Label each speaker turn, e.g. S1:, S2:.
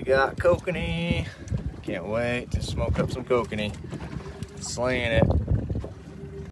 S1: got kokanee. Can't wait to smoke up some kokanee. Slaying it.